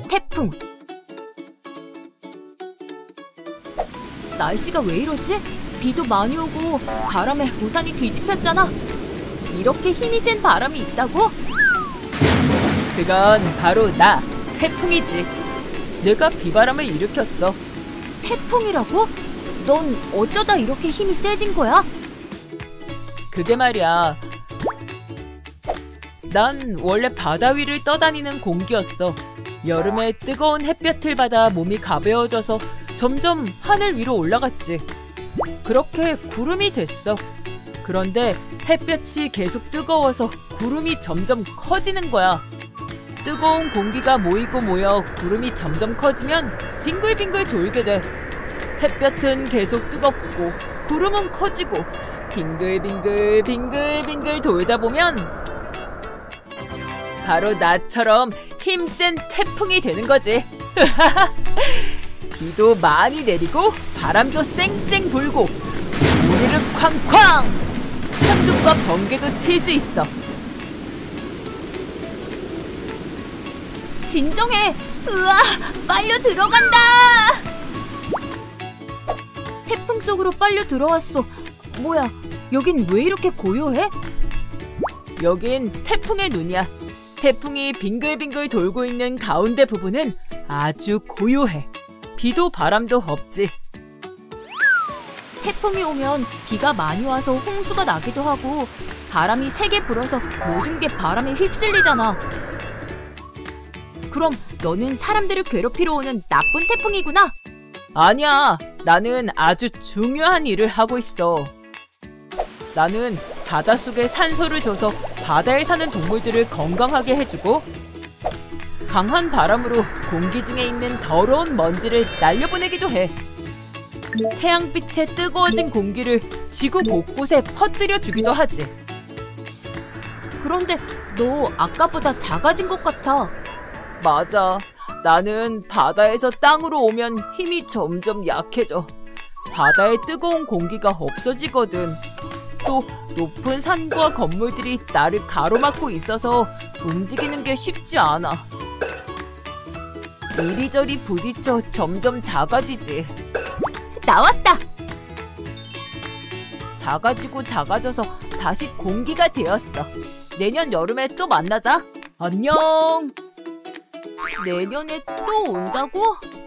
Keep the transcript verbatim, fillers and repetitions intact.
태풍. 날씨가 왜 이러지? 비도 많이 오고 바람에 우산이 뒤집혔잖아. 이렇게 힘이 센 바람이 있다고? 그건 바로 나, 태풍이지. 내가 비바람을 일으켰어. 태풍이라고? 넌 어쩌다 이렇게 힘이 세진 거야? 그게 말이야. 난 원래 바다 위를 떠다니는 공기였어. 여름에 뜨거운 햇볕을 받아 몸이 가벼워져서 점점 하늘 위로 올라갔지. 그렇게 구름이 됐어. 그런데 햇볕이 계속 뜨거워서 구름이 점점 커지는 거야. 뜨거운 공기가 모이고 모여 구름이 점점 커지면 빙글빙글 돌게 돼. 햇볕은 계속 뜨겁고 구름은 커지고 빙글빙글 빙글빙글 돌다 보면 바로 나처럼 힘센 태풍이 되는 거지. 비도 많이 내리고 바람도 쌩쌩 불고 우르르 쾅쾅 천둥과 번개도 칠 수 있어. 진정해. 으아, 빨려 들어간다. 태풍 속으로 빨려 들어왔어. 뭐야, 여긴 왜 이렇게 고요해? 여긴 태풍의 눈이야. 태풍이 빙글빙글 돌고 있는 가운데 부분은 아주 고요해. 비도 바람도 없지. 태풍이 오면 비가 많이 와서 홍수가 나기도 하고 바람이 세게 불어서 모든 게 바람에 휩쓸리잖아. 그럼 너는 사람들을 괴롭히러 오는 나쁜 태풍이구나? 아니야, 나는 아주 중요한 일을 하고 있어. 나는 바닷속에 산소를 줘서 바다에 사는 동물들을 건강하게 해주고 강한 바람으로 공기 중에 있는 더러운 먼지를 날려보내기도 해. 태양빛에 뜨거워진 공기를 지구 곳곳에 퍼뜨려주기도 하지. 그런데 너 아까보다 작아진 것 같아. 맞아. 나는 바다에서 땅으로 오면 힘이 점점 약해져. 바다에 뜨거운 공기가 없어지거든. 또 높은 산과 건물들이 나를 가로막고 있어서 움직이는 게 쉽지 않아. 이리저리 부딪혀 점점 작아지지. 나왔다! 작아지고 작아져서 다시 공기가 되었어. 내년 여름에 또 만나자. 안녕. 내년에 또 온다고?